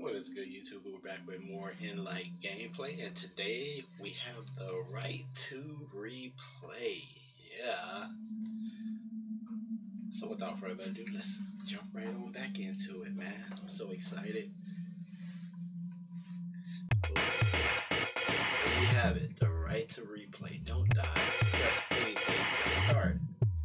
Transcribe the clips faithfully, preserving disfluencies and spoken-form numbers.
What is good, YouTube? We're back with more Endlight gameplay, and today we have the right to replay. Yeah. So without further ado, let's jump right on back into it, man. I'm so excited. There you have it, the right to replay. Don't die. Press anything to start.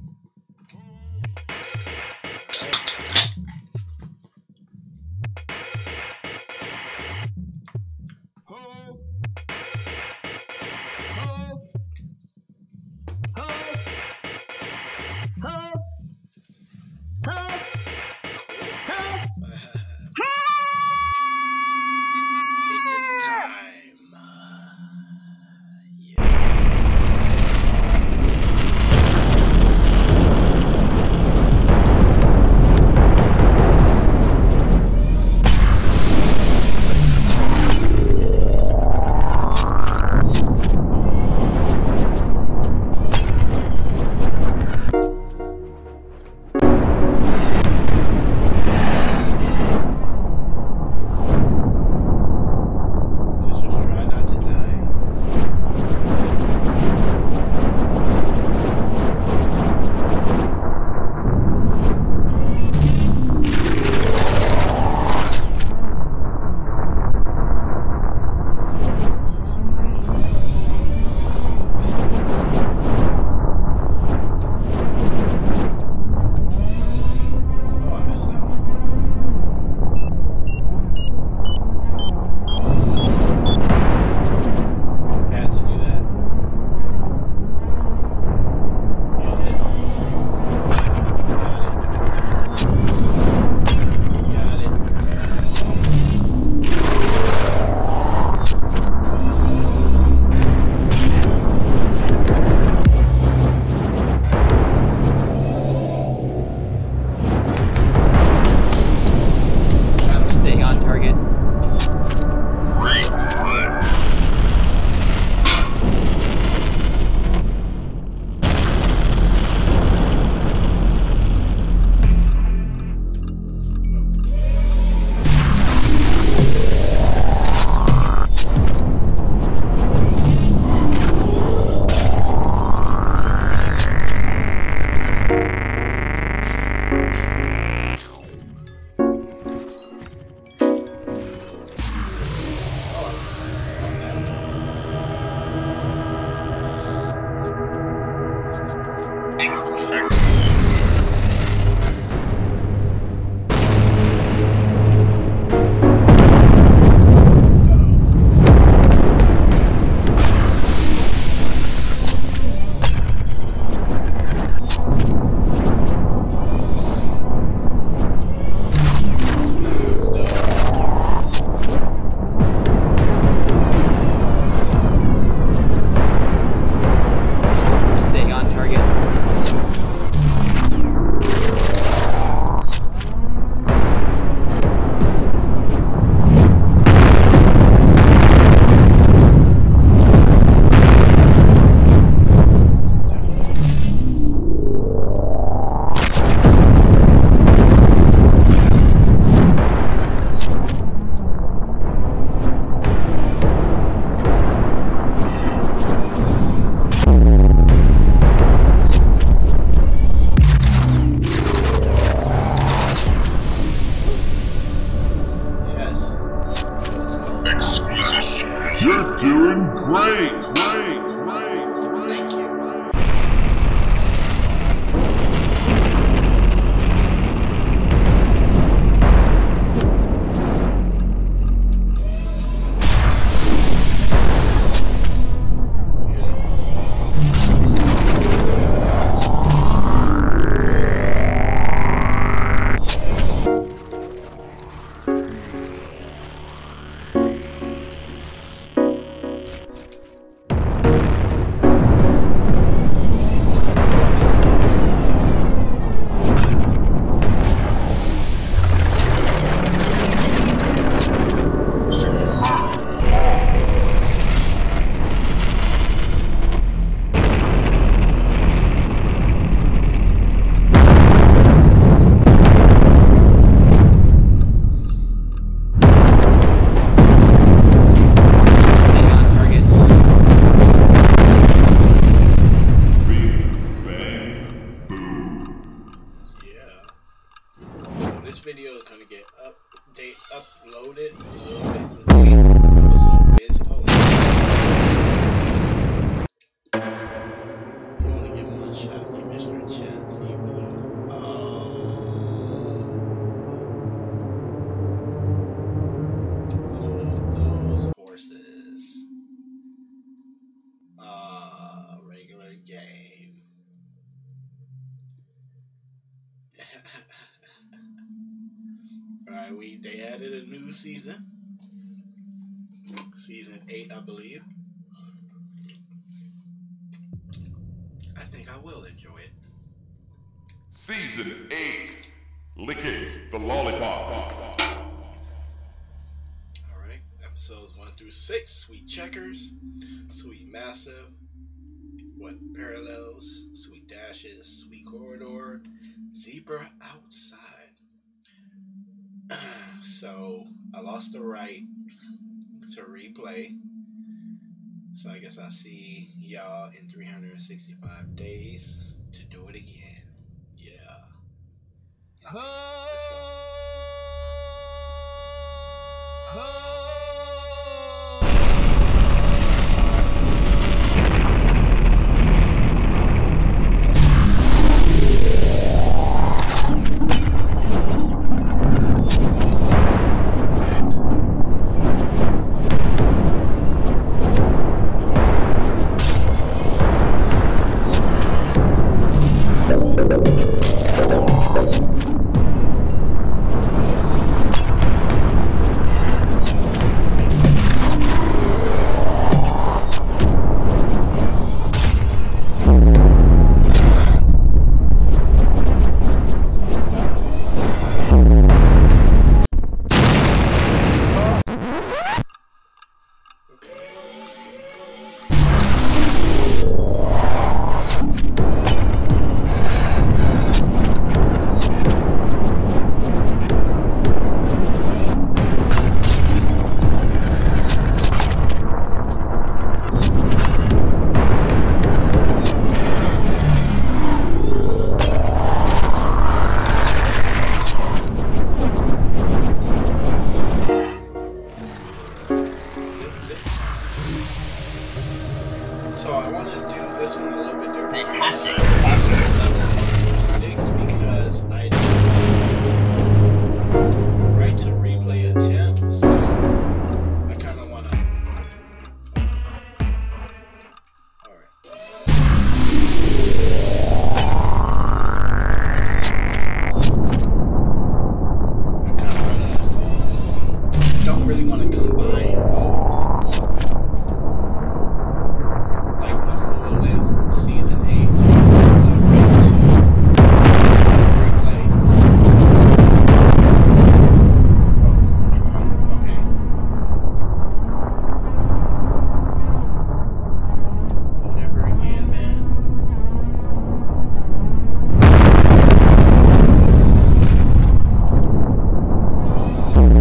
You're doing great, great, great, great. Thank you. was gonna get up. They uploaded a little bit late. I was so busy. Oh, you only get one shot. You missed your chance. You blew. Oh. Oh, those horses. Ah, uh, regular game. Alright, we they added a new season. Season eight, I believe. I think I will enjoy it. Season eight. Licking the Lollipop. Alright, episodes one through six. Sweet Checkers, Sweet Massive, What Parallels, Sweet Dashes, Sweet Corridor, Zebra Outside. So, I lost the right to replay. So, I guess I'll see y'all in three hundred sixty-five days to do it again. Yeah. Let's go. So I want to do this one a little bit different. Fantastic. Six because I did right to replay attempt, so I kind of want to. All right. I kind of don't really want to combine both. Season eight, the right to replay. Oh, my God. Okay. But never again, man. Oh, no.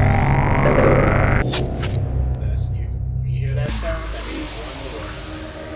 That's you. When you hear that sound, that means one more.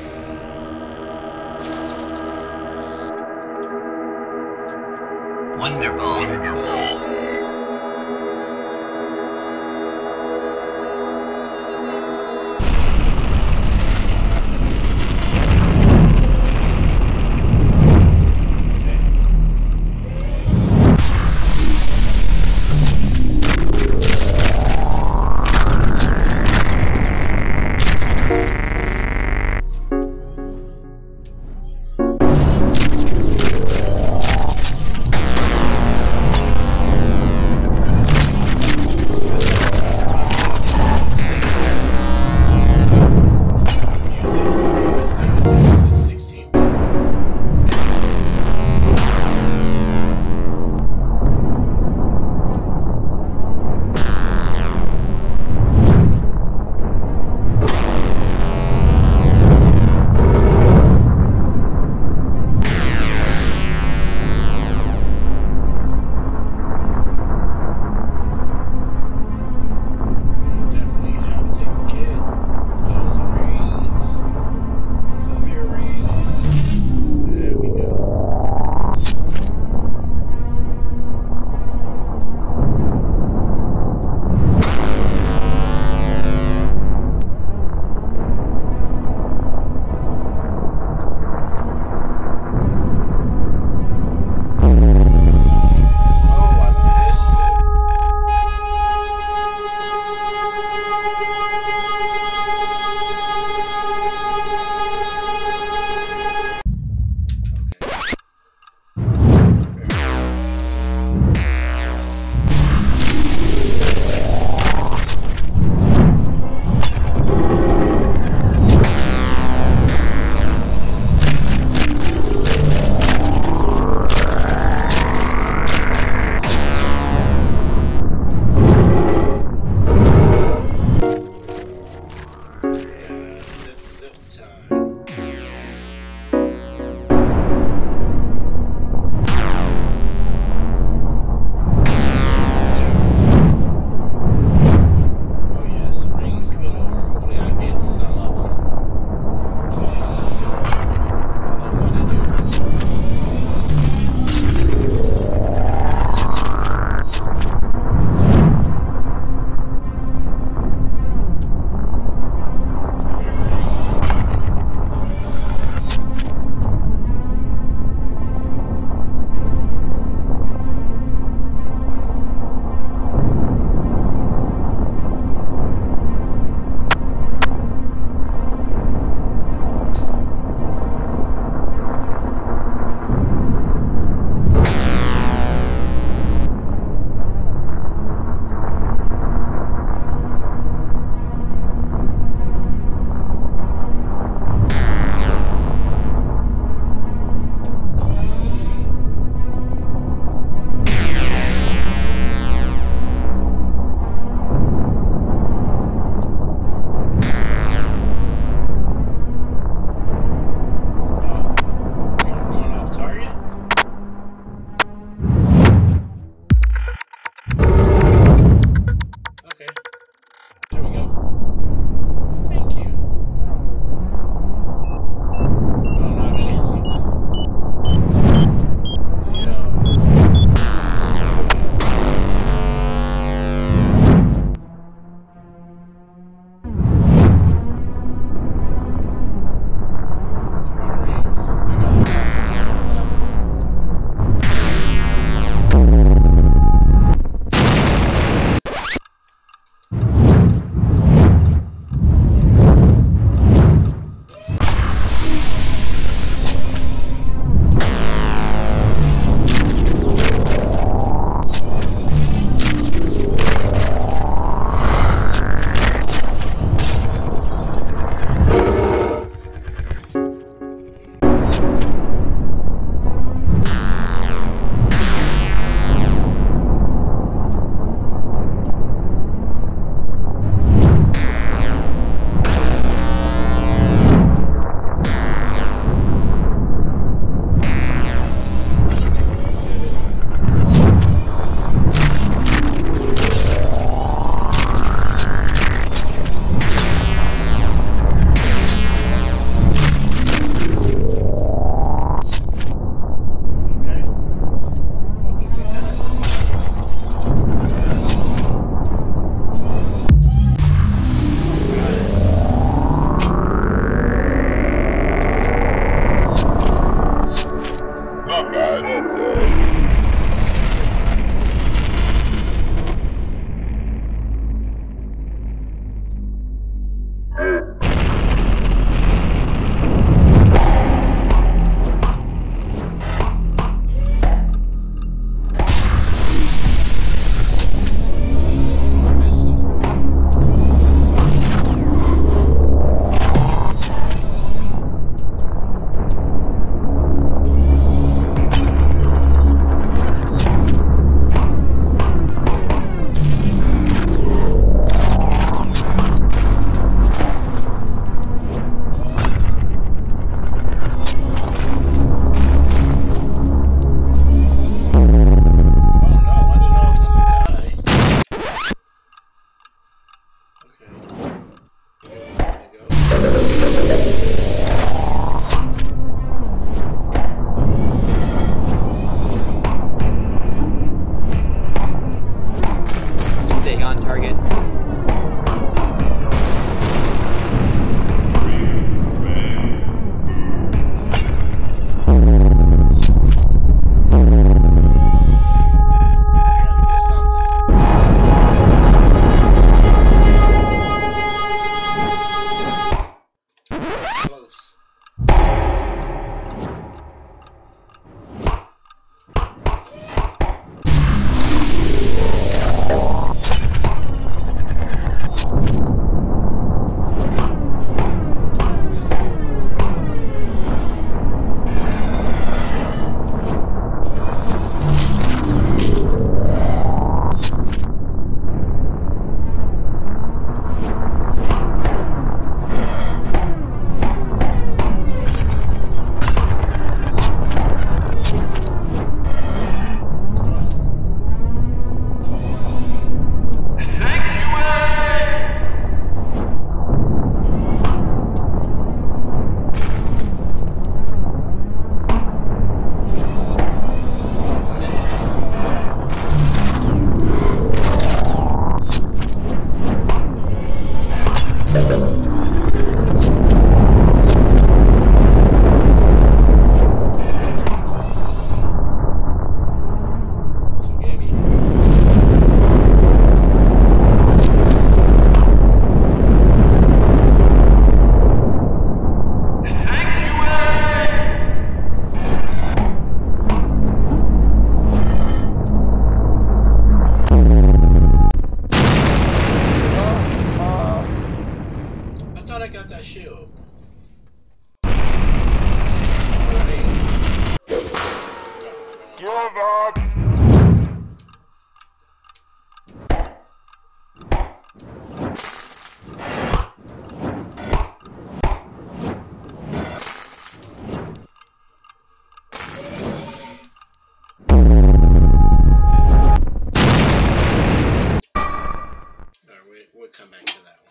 we, we'll come back to that one.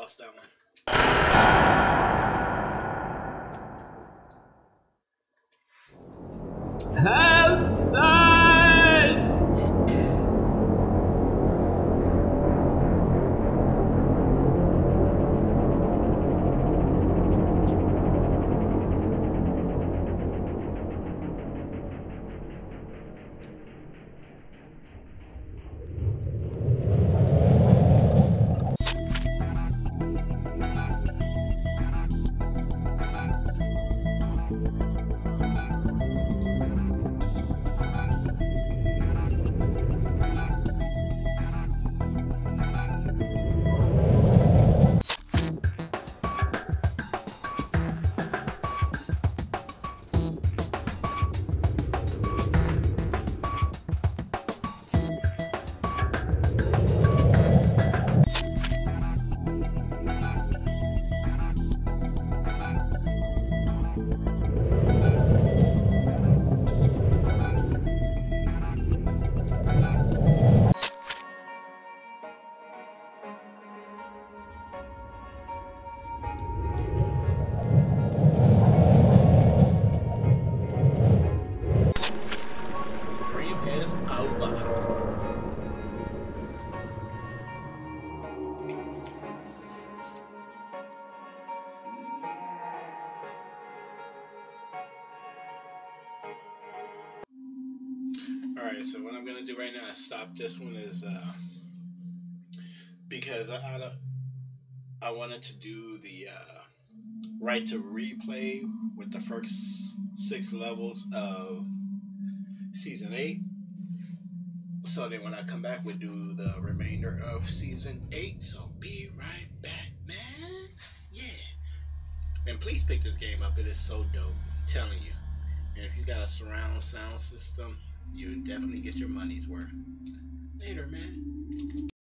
lost that one. Outside! Dream is unlocked. Alright, so what I'm gonna do right now is stop this one is uh because I I, don't, I wanted to do the uh, right to replay with the first six levels of season eight. So then when I come back, we'll do the remainder of season eight. So be right back, man. Yeah. And please pick this game up. It is so dope. I'm telling you. And if you got a surround sound system, you would definitely get your money's worth. Later, man.